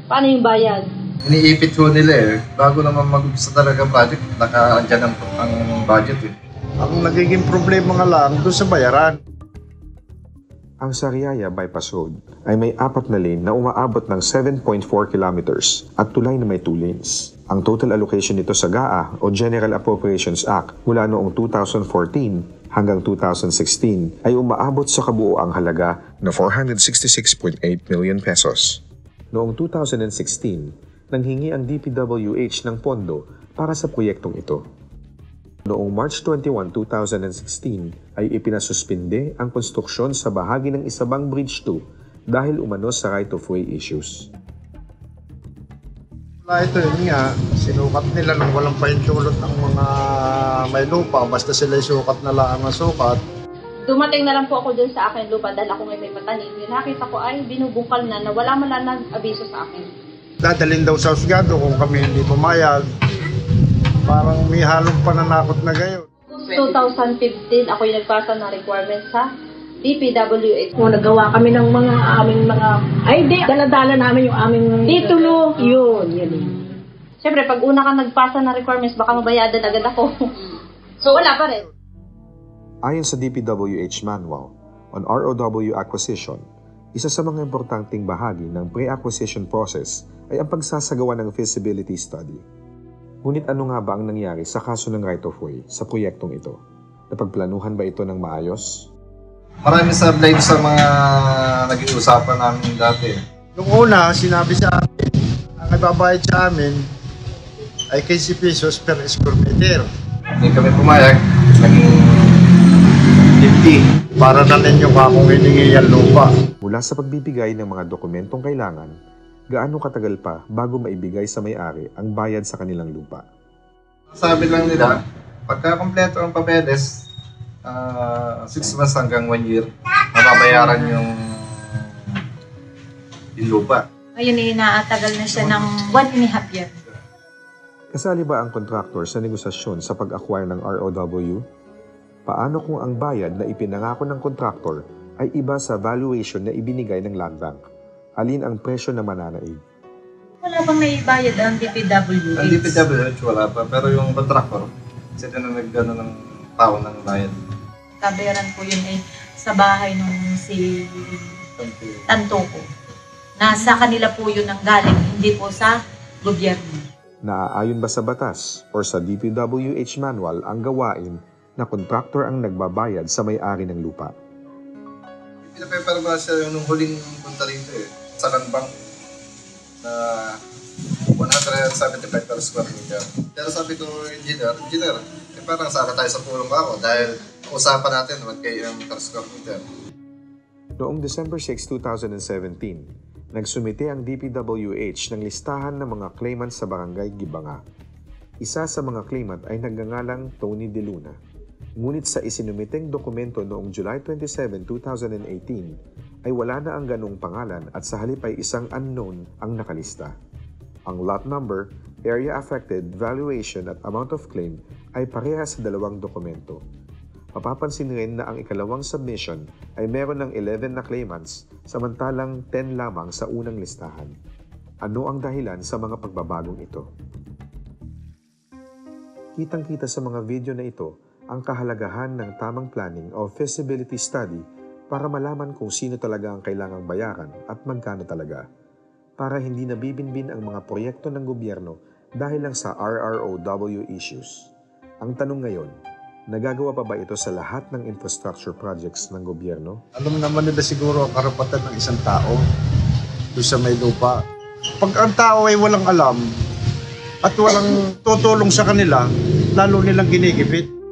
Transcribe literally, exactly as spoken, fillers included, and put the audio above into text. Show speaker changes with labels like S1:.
S1: Paano yung bayad?
S2: Iniipit ho nila eh. Bago naman mag-umpisa talaga project, naka-andyan ang, ang budget eh.
S3: Ang nagiging problema nga lang doon sa bayaran.
S4: Ang Sariaya Bypass Road ay may apat na lane na umaabot ng seven point four kilometers at tulay na may two lanes. Ang total allocation nito sa G A A o General Appropriations Act mula noong two thousand fourteen hanggang two thousand sixteen ay umaabot sa kabuoang halaga na four hundred sixty-six point eight million pesos. Noong two thousand sixteen, nanghingi ang D P W H ng pondo para sa proyektong ito. Noong March twenty-first, two thousand sixteen ay ipinasuspinde ang konstruksyon sa bahagi ng Isabang Bridge two dahil umano sa right-of-way issues.
S3: Wala ito yun nga, sinukat nila nang walang pahintulot ng mga may lupa, basta sila sukat na lang ang sukat.
S1: Dumating na lang po ako dun sa akin lupa dahil ako may patanim. Yung nakita ko ay binubungkal na na wala man lang nag-abiso sa akin.
S3: Dadalhin daw sa husgado kung kami hindi pumayag. Parang may halong pananakot na gayon.
S1: twenty fifteen, ako yung nagpasa ng requirements sa D P W H. Kung nagawa kami ng mga aming mga, ay di, dala-dala namin yung aming titulo. Yun, yun. Siyempre, pag una ka nagpasa ng requirements, baka mabayadan agad ako. So, wala pa rin.
S4: Ayon sa D P W H Manual on R O W Acquisition, isa sa mga importanteng bahagi ng pre-acquisition process ay ang pagsasagawa ng feasibility study. Ngunit ano nga ba ang nangyari sa kaso ng right-of-way sa proyektong ito? Napagplanuhan ba ito ng maayos?
S2: Maraming sablay sa mga naging usapan namin dati.
S3: Noong una, sinabi sa amin, ang ibabayad sa amin ay fifty pesos per square meter.
S2: Hindi kami pumayag, naging fifty.
S3: Para na ninyo ka kung hiningi yan lupa.
S4: Mula sa pagbibigay ng mga dokumentong kailangan, gaano katagal pa bago maibigay sa may-ari ang bayad sa kanilang lupa?
S2: Sabi lang nila, pagka kompleto ang papeles, uh, six months hanggang one year, mababayaran yung, yung lupa.
S5: Ngayon eh, naatagal na siya ng one and a half year.
S4: Kasali ba ang kontraktor sa negosasyon sa pag-acquire ng R O W? Paano kung ang bayad na ipinangako ng kontraktor ay iba sa valuation na ibinigay ng Land Bank? Alin ang presyo na mananaig?
S5: Wala bang naibayad ang D P W H?
S2: Ang D P W H wala pa, pero yung contractor, sila na nagano ng tao ng bayad.
S5: Kabayaran po yun eh sa bahay nung si Tanto ko. Nasa kanila po yun ang galing, hindi po sa gobyerno.
S4: Naaayon ba sa batas o sa D P W H manual ang gawain na kontraktor ang nagbabayad sa may-ari ng lupa?
S2: Pinapaper ba siya yung nung huling punta rito eh, sa Land Bank na one hundred seventy-five per square meter. Pero sabi ko, engineer, engineer, eh parang sana tayo sa pulong ako dahil usapan natin what kayo yung per square meter.
S4: Noong December sixth, two thousand seventeen, nagsumite ang D P W H ng listahan ng mga claimant sa Barangay Gibanga. Isa sa mga claimant ay nagngangalang Tony De Luna. Ngunit sa isinumiteng dokumento noong July twenty-seventh, two thousand eighteen, ay wala na ang ganong pangalan at sa halip ay isang unknown ang nakalista. Ang lot number, area affected, valuation at amount of claim ay parehas sa dalawang dokumento. Mapapansin rin na ang ikalawang submission ay meron ng eleven na claimants samantalang ten lamang sa unang listahan. Ano ang dahilan sa mga pagbabagong ito? Kitang-kita sa mga video na ito ang kahalagahan ng tamang planning o feasibility study para malaman kung sino talaga ang kailangang bayaran at magkano talaga, para hindi nabibinbin ang mga proyekto ng gobyerno dahil lang sa R R O W issues. Ang tanong ngayon, nagagawa pa ba ito sa lahat ng infrastructure projects ng gobyerno?
S3: Alam naman nila siguro ang karapatan ng isang tao doon sa may lupa. Pag ang tao ay walang alam at walang tutulong sa kanila, lalo nilang ginigipit.